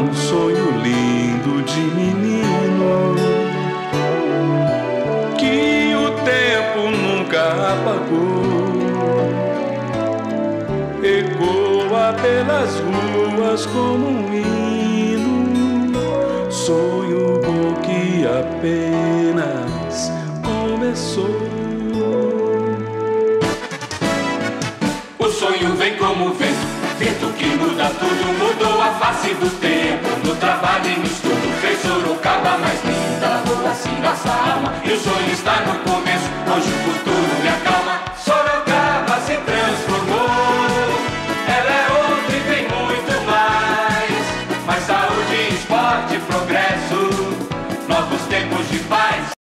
um sonho lindo de menino que o tempo nunca apagou. Ecoa pelas ruas como um hino, sonho bom que apenas começou. O sonho vem como vento, vento que muda tudo, mudou a face do tempo. No trabalho e no estudo, fez Sorocaba mais linda, rua assim nossa alma, e o sonho está no começo.